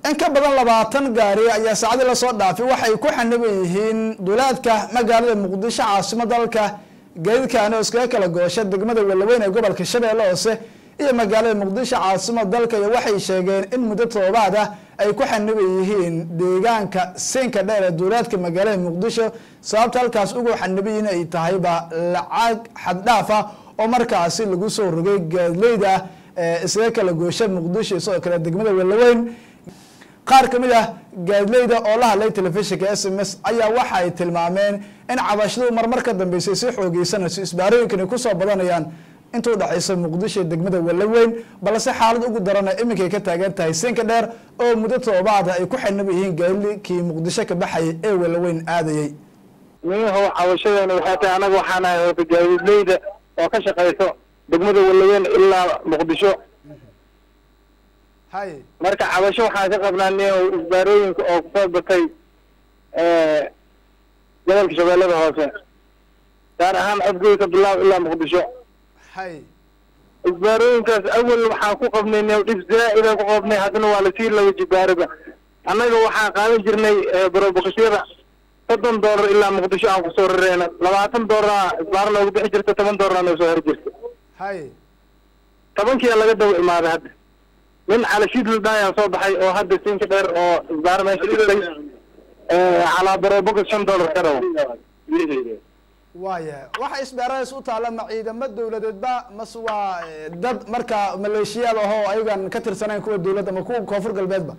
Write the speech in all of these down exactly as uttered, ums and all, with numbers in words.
in ka badan labaatan gaari ayaa saacadii la soo dhaafay waxay ku xaniban yihiin duulaadka magaalada Muqdisho caasimadda dalka gaadiidkan oo iskaga kala goosha degmada Walaweyn ee gobolka Shabeelle Hoose iyo magaalada Muqdisho caasimadda dalka waxay sheegeen in muddo toddobaad ah ay ku xaniban yihiin deegaanka Siinka Dheer ee duulaadka magaalada Muqdisho sababta halkaas ugu xaniban ay tahay ba lacag xad dhaaf ah oo markaasi lagu soo rogay gaadiidleyda iskaga kala goosha Muqdisho soo kala degmada Walaweyn qaar kamid ah gaadiidleyda oo la hadlay telefishinka S M S ayaa waxa ay tilmaameen in cabashadu marmar ka dambeysay si xoogeysanayso isbaarooyinkani ku soo badanayaan intuu dhaxayso Muqdisho degmada Walaweyn balse xaalad ugu daran iminkay ka taagan tahay Siinka Dheer oo muddo toddobaad ay ku xaniban yihiin gaadiidkii Muqdisho ka baxay ee Walaweyn aadayay niyahow cabashadana waxay tahay anaga waxaan ahay gaadiidleyda oo ka shaqeyso degmada Walaweyn ilaa Muqdisho hay marka cabasho waxaan ka qabnaa isbaarooyinka oo ku soo batay ee gobolka Shabeellada Hoose gaar ahaan afgoyka bilaab ilaa Muqdisho hay isbaarooyinkaas awal waxaan ku qabnay dhib zaa'id ah ku qabnay hadana waa la sii laba jibaaraba annaga waxaan qaadan jirnay barobokashada soddon doolar ilaa Muqdisho aan ku soo rareyna labaatan doolar isbaar loogu bixi jirta toban doolar oo soo hor jirta hay tobankii laga daba imaaday hadda من على شيء البداية صباحي أو هذا السين كبير أو إصدار ما يشتري على بربوك شن دولار كرو. وايه واحد إصدار يسوط على معيدة ما الدولة تبع مسوا ضد مركا ماليشيا له هو أيضا كتر سنة يكون الدولة ما يكون كفر قلب بيتبا.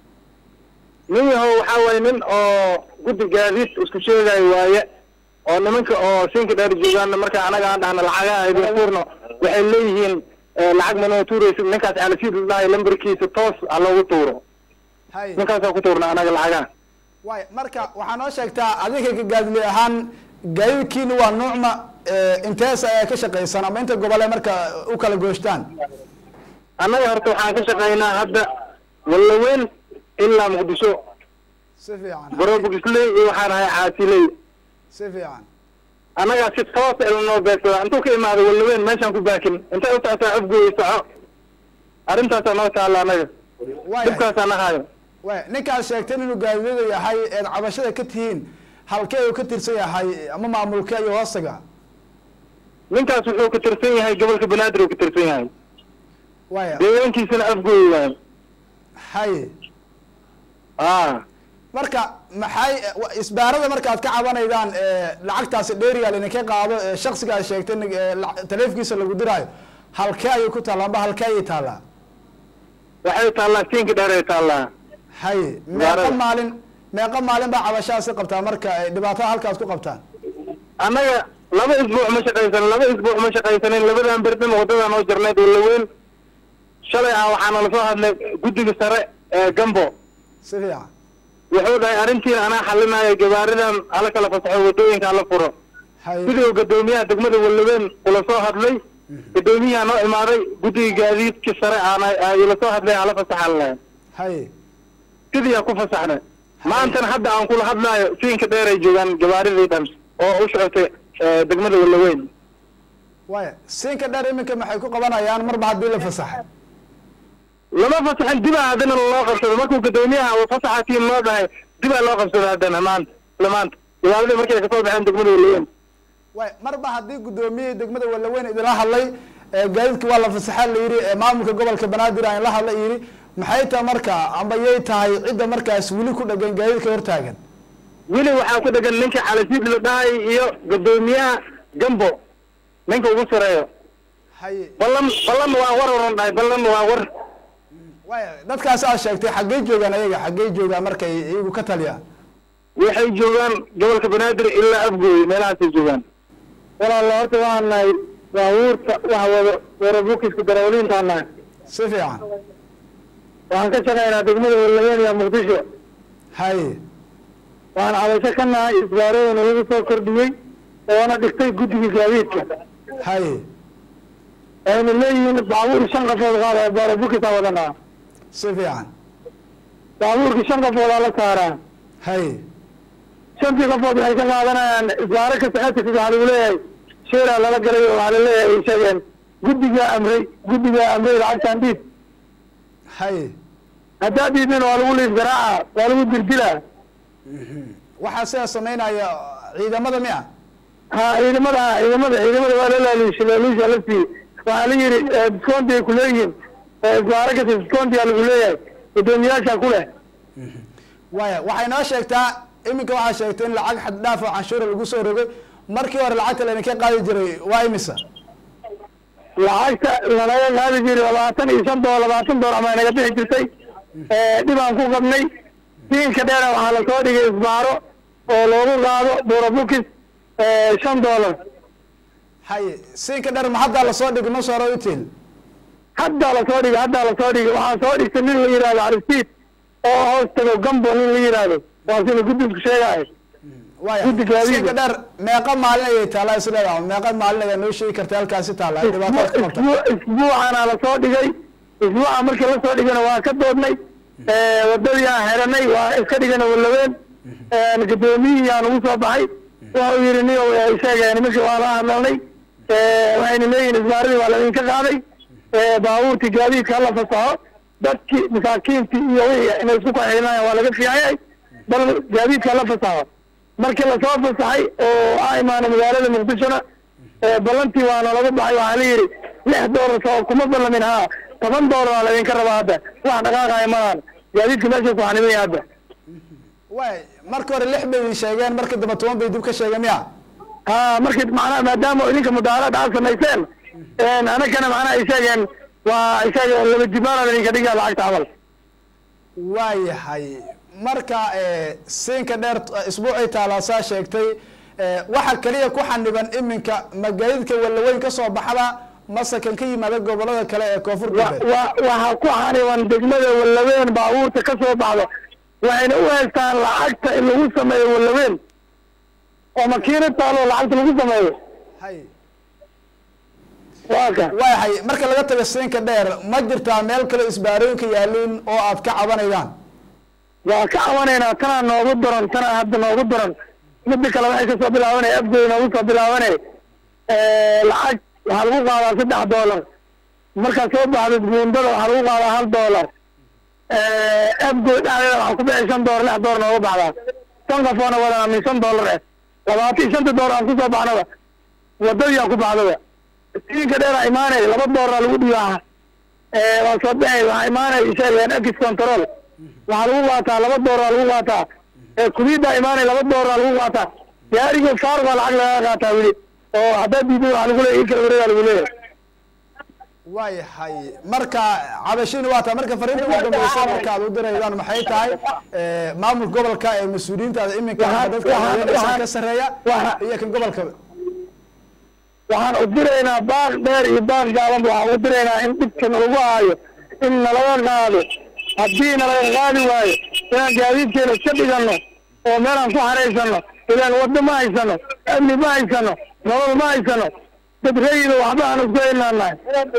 مين هو حاول من أو قد جالس وسكشير جاي وايه أو نمك أو سين كبير جوجان مركا أنا قاعد عن الحاجة يبصرنا وحليهن lacag mana tuurayso ninkaas aan si ilaahay lambarkiisa toos aan loogu tuuro hay ninkaas oo ku tuurna anaga lacaga way marka waxaan oo sheegtaa adiga ka gaadli ahaan gaadiidkiina waa noocma intees ay ka shaqeysan ama inta gobole marka u kala goostaan anaga horta waxaan ka shaqeynaa hadda Walaweyn ilaa Muqdisho si fiican barobogsley waxaan ahay caasiley si fiican anaga si toos ah inoo beesada intuu ka imaado Walaweyn meeshan ku baakin inta u taasay afgooy saco arintaas noo taala anaga dibkaas ana hayo way ninkaas sheegtay inuu gaadiidada yahay ee cabashada ka tihiin halkee uu ka tirsan yahay ama maamulka iyo hoosaga ninkaas wuxuu ka tirsan yahay gobolka Banaadir uu ka tirsan yahay way deegaankiisana afgooy yahay hay ah marka maxay isbaarada marka aad ka cabanaydaan lacagtaas dheeriga la ka qaado shakhsiga ay sheegtay taleefankiisa lagu diraayo halkee ay ku taalaa halkee ay taalaa waxay taalaa Siinka Dheer ay taalaa hay meeqa maalin meeqa maalin baa cabashaasi qabtaa marka dhibaatada halkaas ku qabtaan anaga laba isbuuc ma shaqeysan laba isbuuc ma shaqeysanin labadan berdin wadada noo jirnay Walaweyn shalay aan waxaan la soo hadlay guddiga sare ee Gambo si fiican wuxuu dhahay arintii ana xalinayo gabaaridan ala kala fasaxo wadooyinka la furo sidoo gadoomiyaha degmada Walaweyn ula soo hadlay gadoomiyaha noo imaaday guddiga gaadiidka sare aan ay la soo hadlay ala fasaxalay hay sidii ku fasaxnay maanta hadda aan kula hadlayo Siinka Dheer ay joogan gabaaridii oo u socotay degmada Walaweyn way Siinka Dheer iminka maxay ku qabanayaan marba hadii la fasaxay lama fasaxin dib aadana loo qabsado markuu gadoomiyaha uu fasaxatiin loo dhahay dib loo qabsado hadana maanta lamaanta ilaalada markay ka soo baxeen degmada Walaweyn way marba hadii gadoomiyaha degmada Walaweyn idin la hadlay gaadiidka waa la fasaxay la yiri maamulka gobolka Banaadir aan la hadlay yiri maxay tahay marka amba yey tahay cid markaas wili ku dhagan gaadiidka hortaagan wili waxa ku dhagan ninka Calasiid la dhahay iyo gadoomiyaha Gambo ninka ugu sareeyo hay ballan ballan waa war oran dhahay ballan waa war way dadkaas aad sheegtay xagee joogan ayaga xagee joogan markay iyagu ka taliyaan waxay joogan gobolka Banaadir ilaa afgooy meelahaas ay joogan walaal horta waan nahay baabuurta waxa wada warabukiska darawaliinta nahay si fiican waan ka shaqeynaa degmada Walaweyn iyo Muqdisho hay waan cabasho ka nahay isbaarooyin lagu soo kordhiyay oo ana dhigtay guddiga gaadiidka hay ayna leeyihiin baabuur shan qafood qaada barabukisa wadana si fiican baabuurka shan qafood la saaraa hay shantii qafood waxay ka qaadanayaan isbaaro ka saxaabta sida lagu leeyahay sheera lala galay oo la leeyahay sheegeen guddiga amray guddiga amray lacagtan dib hay haddaad diidin waa lagu liis garaaca waa lagu dirdilaa waxaa sidaa samaynaya ciidamada miya ha ciidamada ha ciidamada ciidamada waa la laaliishay laaliisha la siiyey waxaa la yidhi discounti ay kuleeyihiin isbaaro kasta discounti aa lagu leeyahay guddoomiyaasha ku leh waya waxay noo sheegtaa iminka waxaa sheegtay in lacag xad dhaaf oo canshuura lagu soo rogay markii hore lacagta laydinka qaadi jiray waa imisa lacagta lanaga qaadi jiray labaatan iyo shan doollar labaatan doollar ama naga bixi jirtay dhibaan ku qabnay siinka dheera waxaa lasoo dhigay isbaaro oo loogu qaado burabukis shan dollar haye siinka dheer ma haddaa lasoo dhigay ma soo roitil haddaa lasoo dhigay haddaa lasoo dhigay waxaa soo dhigtay nin la yihahdo arisiid oo hoos tago gambo nin la yihahdo waa sida guddigu sheegaayo waya siinka dheer meeqa maalin ayay taallaa isleedaha meeqa maalin ayaa noo sheegi karta halkaasi taalla dhibaatada ka qabta isbuucana lasoo dhigay isbuuca markii lasoo dhigana waa ka doodnay wadadii aan xiranay waa iska dhigana walaween gudoomiyihii aan ugu soo baxay wuxuu yidhi niyo sheegay nimankii waa la hadlalnay waxayna leeyihin isbaaradii waa laidinka qaaday baabuurtii gaadiidka hala fasaxo dadkii masaakiintii iyo wixii inay isku kaxeynayaan waa laga fiicayay bal gaadiidka hala fasaxo markii lasoo fasaxay oo a imaana magaalada muqdishona ballantii waana laga baxay waxaa la yidhi lix doolar soo kuma ballamin haa toban doolar aa laydinka rabaa hadda wax dhaqaaqaya malahan gaadiidka meesha ku xanimaya hadda way marka hore lix bay idin sheegeen markii dambe toban bay dib ka sheegeen miya ha markii macnaha maadaama idinka mudaaraad aad samayseen anagana macnaha ay sheegeen waa isaga laba jibaana idinka dhigaa lacagta camal waayahay marka siinka dheer isbuucii taalaasaa sheegtay waxa kaliya ku xaniban iminka magaadidka walaweyn kasoo baxda mase kan ka yimaada gobolada kale ee koonfur galbeed wa waxa ku xaniban degmada walaweyn baabuurta kasoo baxdo waxayna u haystaan lacagta in lagu sameeyo walaweyn oo makiinad taalo lacagta lagu sameeyo hay waka waayahay marka laga tago siinka dheer ma jirtaa meel kale isbaarooyinka yaaliin oo aad ka cabanaydaan waa ka cabanaynaa tanaa noogu daran tanaa hadda noogu daran mida kale waxay kasoo bilaabanay afgoy noogu soo bilaabanay lacag waxaa lagu qaadaa saddex doolar markaad soo baxdo buundada waxaa lagu qaadaa hal doolar afgoy dhexdeeda waxaa ku bixi shan doolar lix doolar noogu baxdaa shan qofoona wadanaa min shan doolar eh labaatan iyo shanta doolar aan kusoo baxnaba wadadiyaa ku baxdaba siinka dheeraa imaanay laba doolara lagu dhibaaha waa soo baxay waxaa imaanay sheegayaan akis control waxaa lagu qaataa laba dooraa lagu qaataa kubiidaa imaanay laba dooraa lagu qaataa gaariga faarugaa lacag laga qaataa weli oo haddaad diiday waxaa lagu leeyahy ikala wareegaa lagu leeyahay waayahay marka cabashini waa tahay marka fariinta ugu dambeysa marka aad u diraydaan maxay tahay maamulka gobolka ee mas-uuliyiintaada iminka dadka ka sareeya iyo kan gobolka waxaan u diraynaa baaq dheer iyo baaq gaabanba waxaan u diraynaa in dhibka nalagu haayo in nalaga qaado haddii nalaga qaadi waayo inaan gaadiidkeena iska dhigano oo meelaan ku xaraysano ilaan waddo ma haysano amni ma haysano nolol ma haysano dad rayida waxba aan isku haynaanahay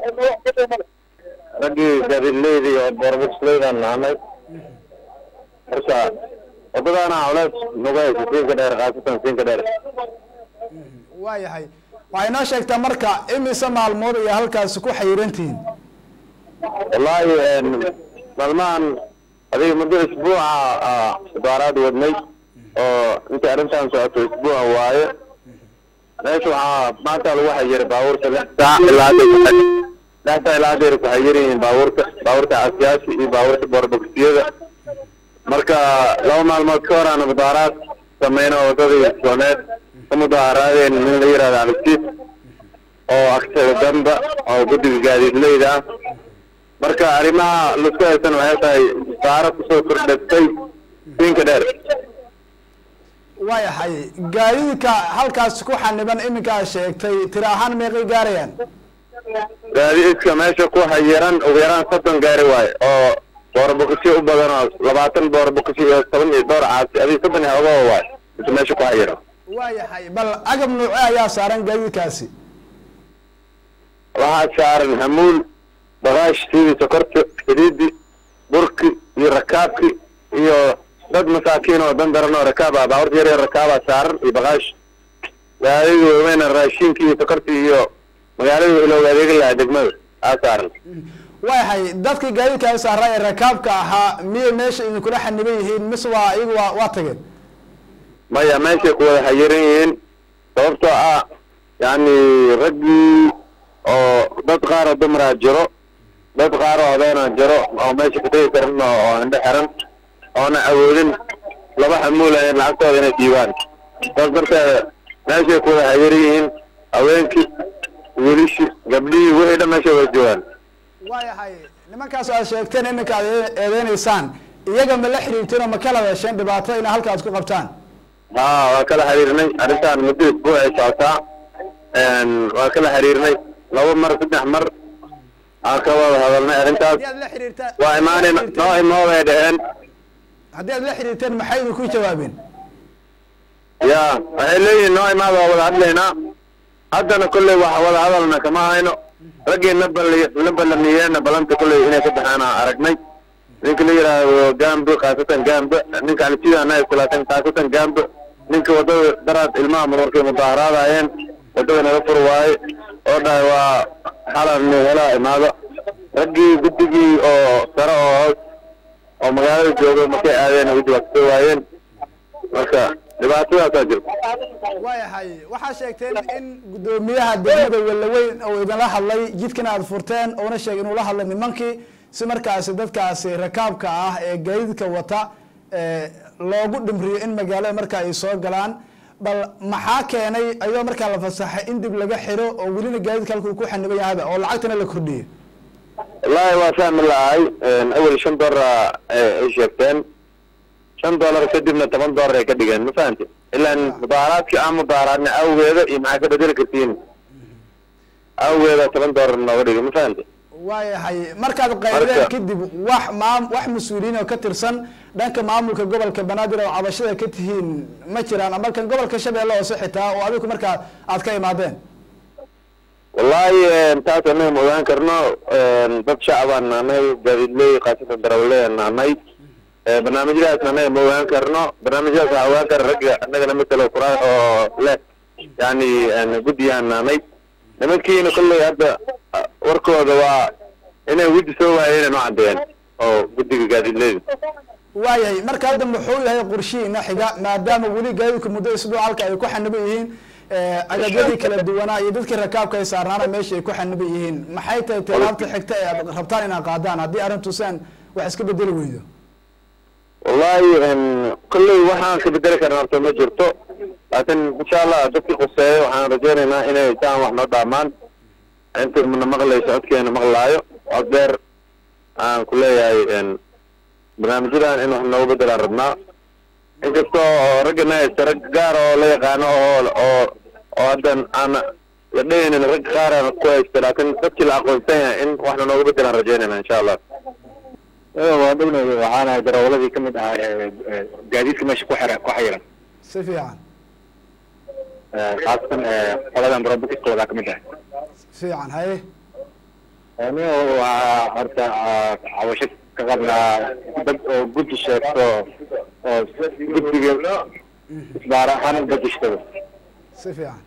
raggii gaadiidleyda iyo boorbusleydan nahanay marka wadadaana culays nagu haysa siinka dheer khaasatan siinka dheer waayahay waxay noo sheegtaa marka imise maalmood iyo halkaasi ku xayirantihiin wallahi maalmahan adiga muddo isbuuca ibaaraad wadnay oo inta arrintan socoto isbuuca waaye meesha waxaa maanta lagu xayiray baabuurta lix saac ilaa hadday ku lix saac ilaa hadday ku xayiriyihiin baabuurta baabuurta caasiyaasha iyo baabuurta boorbogsiyada marka laba maalmood ka hor aan mudaaraad sameyno wadadii sooneed ka mudaaraadeen nin la yihahdo alisiis oo agtaga damba oo guddiga gaadiidleyda ah marka arrimaha laisku haysan waxay tahay saaro kusoo kordhastay siinka dheer waayahay gaadiidka halkaas ku xaniban iminkaa sheegtay tira ahaan meeqay gaarayaan gaadiidka meesha ku hayiran ugu yaraan soddon gaari waayo oo boorboqosyo u badan oo labaatan boorboqosyo iyo toban iyo dhowr caasi adiga soddon iyo ogoa waayo inta meesha ku hayiran waayahay bal agab nuuce ayaa saaran gaadiidkaasi waxaa saaran hamuul bagaash sidii sokorta xidhiidi burki iyo rakaabki iyo dad masaakiin oo dan daran oo rakaab ah baabuurta yar yar rakaabaa saaran iyo bagaash gaadidii waaweyna raashinkii iyo sokortii iyo magaalada ilowga adeegi lahaa degmada aa saaran waayahay dadkii gaadiidka saaraa ee rakaabka ahaa miyay meesha idinkula xaniban yihiin mise waa iyagu waa waa tageen maya meeshay ku wada xayiran yihiin sababtoo ah yani raggii oo dad qaar oo dumaraa jiro dad qaar oo odaynaa jiro oo meesha ka tegi karin oo indho xiran oona awoodin laba xamuulaya lacagtooda inay dhiibaan saas darteed meeshay ku wada xayiran yihiin haweenkii welishi gabdhihii wixii dhan meeshay wada joogaan waayahay nimankaas aad sheegteen iminka aad eedeynaysaan iyaga ma la xiriirteen oo ma kala hesheen dhibaato ina halkaas ku qabtaan ha waa kala xiriirnay arrintaan muddo isbuucay socotaa waa kala xiriirnay laba mar saddex mar aan ka wada hadalnay arrintaas haddii aad la xiriirtaan waa imaanayna noo imoobay dheheen haddii aad la xiriirteen maxay idinku jawaabeen ya waxay leeyihiin noo imaada waa wada hadlaynaa haddana kolley wax wada hadalna kama hayno raggii na bali na balamiyeena balanta kolley inay ka baxaan aan aragnay ninka la yidhaahdo gambe khaasatan gambe ninka alisidaana iskulaatan khaasatan gambe ninka wadada daraad ilmaha markay mudaaharaadayeen wadada naga fur waaye oo dhahay waa xalan helaa imaado raggii guddigii oo sare oo hoos oo magaalada jooga markay aadeen ugu jawaabtay waayeen marka dhibaatadaasaa jirta waayahay waxaa sheegteen in guddoomiyaha degmada Walaweyn oo idinla hadlay jidkana aad furteen oona sheegay inuu la hadlay nimankii si markaasi dadkaasi rakaabka ah ee gaadiidka wata ee loogu dhimriyo in magaalada marka ay soo galaan bal maxaa keenay ayuu markaa la fasaxay in dib laga xiro oo welina gaadiidka halkuu ku xaniban yahay oo lacagtana la kordhiyo wallaahi waa fahmi lahay awal shan doolar ay sheegteen shan doolar kadibna toban doolar ay ka dhigeen ma fahamti ilaan mudaaharaadkii aan mudaaharaadna awgeeda iyo maxaa ka bedeli kartiin awgeeda toban doolar nooga dhigay ma fahamti waayahay markaad qaydeen kadib wax maam wax mas-uuliyiin oo ka tirsan dhanka maamulka gobolka Banaadir oo cabashada ka tihiin ma jiraan ama kan gobolka Shabeelle oo xitaa oo adigu markaa aad ka imaadeen wallaahi taas anaga ma ogaan karno dad shacabaan nahnay gaadiidley khaasatan darawaley nahnay barnaamijyadaasna anaga ma ogaan karno barnaamijyadaas waxaa ogaan kara ragga annagana matalo qura oo leh yani guddiyaan nahnay nimankiina kolley hadda warkooda waa inay widi soo waayeen noo caddeeyeen oo guddiga gaadiidleyda waayahay marka hadda muxuu yahay qorshihiina xiga maadaama weli gaadiidka muddo isbuuc halka ay ku xaniban yihiin agabyadii kala duwanaa iyo dadkii rakaabka ay saarnaana meesha ay ku xaniban yihiin maxay tahay tilaabta xigta ee aad rabtaan inaad qaadaan haddii arrintu saan wax iska bedeli weydo wallaahi kolley waxaan ka bedeli karna horta ma jirto laakiin insha allah dadkii quseeyo waxaan rajaynaynaa inay saan wax noo dhaamaan inta mana maqlayso codkeena maqlaayo cod dheer aan ku leeyahay barnaamijyadan in wax noogu bedelaan rabnaa inkastoo raggana haysta rag gaar oo la yaqaano oo oo oo haddan aan la dhehaynin rag qaaraan ku haysta laakiin dadkii la aqoonsan yahay in waxna noogu bedelaan rajaynayna insha allah waa dhowna waxaan ahay darawladii kamid ahaa gaadiidka meesha ku xira ku xayiran si fiican khaasatan qoladan barobukistooda kamid ah fiican haye aniga waa horta cawasho ka qabnaa dad oo guddi sheegto oo guddiga isbaar ahaan badishtada si fiican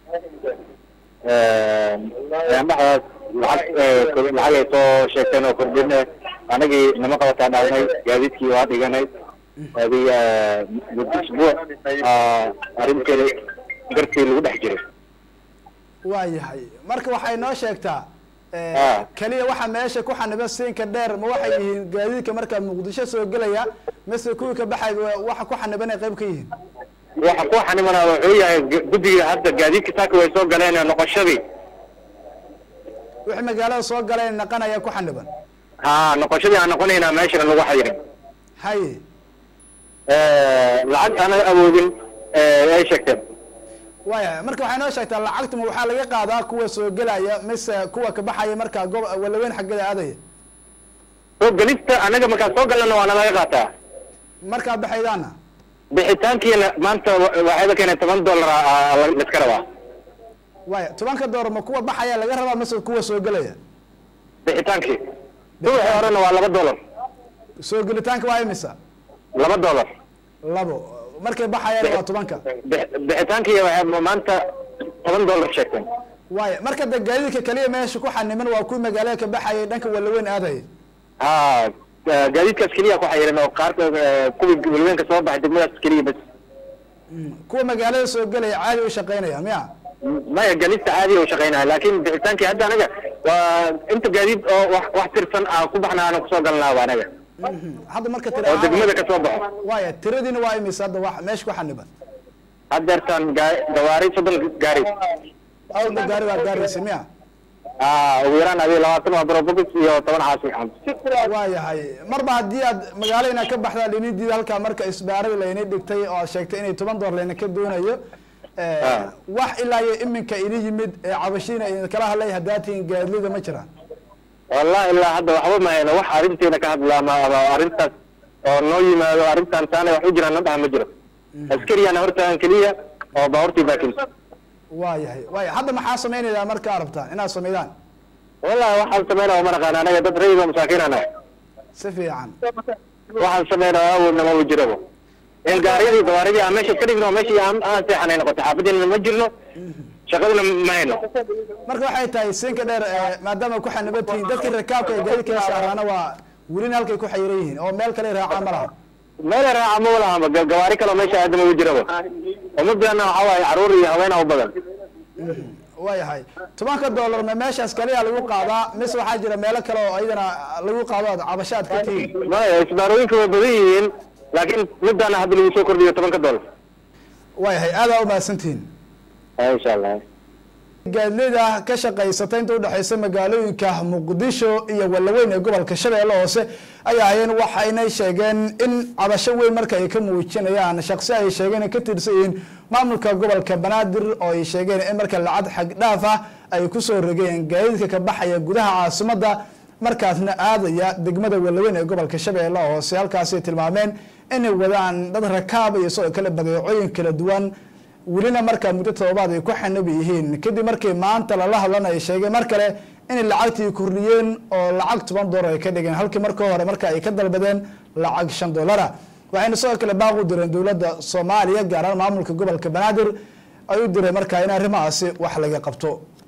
dhexdaas lacag lacag ay soo sheegteen oo kordhin anagii nama qabataan dhahnay gaadiidkii waa dhiganay adiga muddo isbuuc arrinteeda dartii lagu dhex jiray waayahay marka waxay noo sheegtaa kaliya waxa meesha ku xaniban siinka dheer ma waxay yihiin gaadiidka markaa muqdisho soo gelaya mise kuwii ka baxay waxa ku xaniban ay qayb ka yihiin waxa ku xanibana wuxuu yahay guddiga hadda gaadiidka saaka way soo galeen noqoshadii wixii magaalada soo galeen naqanaya ku xaniban ha noqoshadii aan noqonaynaa meeshana lagu xayirin haye lacag aanay awoodin ay sheegteen waayahay marka waxay noo sheegtaa lacagtuma waxaa laga qaadaa kuwa soo gelaya mise kuwa ka baxaya markaa gob Walaweyn xaggeeda aadaya soo gelista anaga markaa soo galana waana laga qaataa markaa baxaydaana bixitaankiina maanta waxay keenay toban dollar la iska rabaa waaya tobanka dollar ma kuwa baxaya laga rabaa mise kuwa soo gelaya bixitaankii kuwa horena waa laba dollar soo gelitaanka waa imisa laba dollar labo markay baxayaan waa tobanka bixitaankii waxay maanta toban dollar sheegteen waay marka da gaadiidka kaliya meesha ku xaniman waa kuwii magaalada ka baxayay dhanka Walaweyn aaday ha gaadiidkaas kaliya ku xayiran oo qaar kuwii Walaweyn ka soo baxay degmadaas kaliya bas kuwa magaalada soo galay caadi u shaqeynaya miya maya galista caadi u shaqeynaya laakiin bixitaankii hadda anaga waa inta gaadiid oo wax wax tirsan ah ku baxnaana ku soo galnaa waa anaga hadda marka tira oo degmada ka soo baxo waay tiradiina waa imisa hadda wax meesha ku xaniban haddeertaan gawaari soddon gaari awda gaari waa gaaraysa miya ah ugu yaraan adiga labaatan waa barobobis iyo toban caasi xam waayahay marba haddii aad magaalo inaad ka baxdaa linidiida halkaa marka isbaarada layna dhigtay oo aad sheegtay inay toban door layna ka doonayo wax ilaa iyo iminka ina yimid cabashiina idin kala hadlay haddaa tihiin gaadlida ma jiraan wallahi ilaa hadda waxba ma hayno wax arrinteena ka hadlaa ma arrintaas oo noo yimaado arrintan taana wax u jiraan na dhaha ma jiro askariyaana hortaan keliya oo baabuurtii baakin waayahay waaya hadda maxaa sameynaydaa marka arabtaan inaad sameydaan wallahi waxaan sameynaa ma naqaan anaga dad rayid oo masaakiin ana si fiican waxaan sameynaa awoodna ma jirabo in gaariyadii gawaaridii aan meesha ka dhigno meeshii aan aan seexanay noqoto xaafadina ma jirno shaqaduna ma hayno marka waxay tahay siinka dheer maadaama ku xanibatiin dadkii rakaabka ee gaadiidka saaraana waa welina halkay ku xayiran yihiin oo meel kale raacaan ma laha meel raaca ma walaha gawaari kale meesha aadama u jiraba ummadana waxa waaye caruur iyo haweenaa u badan waayahay tobanka dollar ma meeshaas kaliya lagu qaadaa mise waxaa jira meelo kale oo ayadana lagu qaado aad cabashaad ka tihiin maya isbaarooyinka way badan yihiin laakiin middaana hadda lagu soo kordhiyo tobanka dollar waayahay aadaa umahadsantihiin insha allah gaadlida ka shaqaysata inta udhexeysa magaalooyinka Muqdisho iyo Walaweyn ee gobolka Shabeelle Hoose ayaa hayeen waxayna sheegeen in cabasho weyn marka ay ka muujinayaan shakhsi ay sheegeen in ka tirsan maamulka gobolka Banaadir oo ay sheegeen in marka lacag xag dhaaf ah ay ku soo rogeen gaadiidka ka baxaya gudaha caasimadda markaasna aadaya degmada Walaweyn ee gobolka Shabeelle Hoose halkaas ay tilmaameen inay wadaan dad rakaab iyo soo kala badeecooyin kala duwan welina markaa muddo toddobaad ay ku xanab yihiin kadib markii maanta lala hadlana ay sheegeen mar kale inay lacagtii kordhiyeen oo lacag toban dollar ay ka dhigeen halkii markii hore marka ay ka dalbadeen lacag shan dollara waxayna sidoo kale baaq u direen dowladda Soomaaliya gaar ahaan maamulka gobolka Banaadir ay u direen markaa in arrimahaasi wax laga qabto